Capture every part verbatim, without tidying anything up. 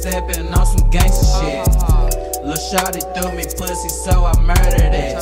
stepping on some gangsta shit. Lil' shawty threw me pussy, so I murdered it.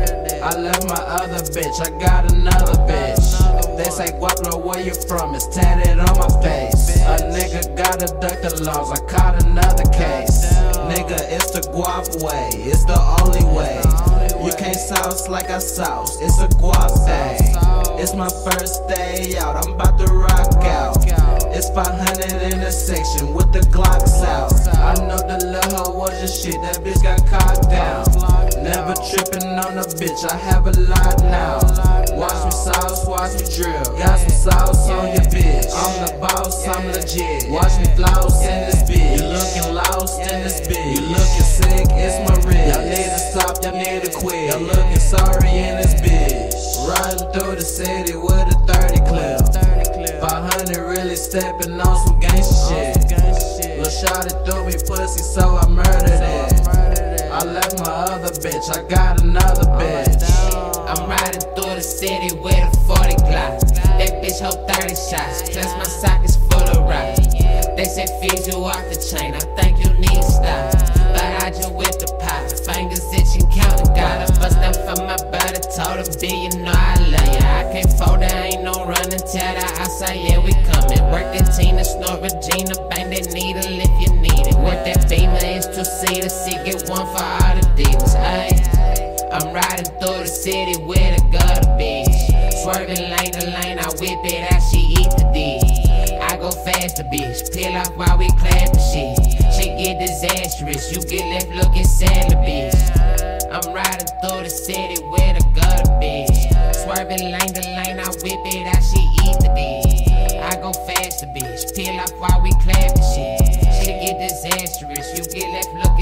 I left my other bitch, I got another bitch. They say, Guaplo, where you from? It's tatted on my face. A nigga gotta duck the laws, I caught another case. Nigga, it's the guap way, it's the only way. You can't sauce like I sauce, it's a guap day. It's my first day out, I'm about to rock out. It's five hundred in the section with the Glocks out. I know the lil' hoe was your shit, that bitch got cocked down. Never tripping on a bitch, I have a lot now. Watch me sauce, watch me drill. Got some sauce on your bitch. I'm the boss, I'm legit. Watch me floss in this bitch. You looking lost in this bitch. You looking sick, it's my wrist. Y'all need to stop, y'all need to quit. Y'all looking sorry in this bitch. Riding through the city with a thirty clip. five hundred really stepping on some gangsta shit. Lil' shawty threw me pussy, so I murdered it. I left my other bitch, I got another bitch. I'm riding through the city with a forty Glock. That bitch hold thirty shots, plus my sock is full of rock. They say feed you off the chain, I think you need to stop. But I just with the pot, fingers itching, counting. Gotta bust down for my brother, told him B, you know I love ya. I can't fold, there ain't no running, tell the outside, yeah we coming. Work that Tina, snort Regina, bang that needle if you need it. Work that Beamer, it's two seater, see get one for all the divas, ayy. I'm riding through the city with a gutter bitch. Swerving lane to lane, I whip it out, she eat the dick. I go faster, bitch, peel off while we clapping shit. Shit get disastrous, you get left looking sad, bitch. I'm riding through the city with a gutter bitch. Swerving lane to lane, I whip it out, she eat the dick. I go faster, bitch, peel off while we clapping shit. Shit get disastrous, you get left looking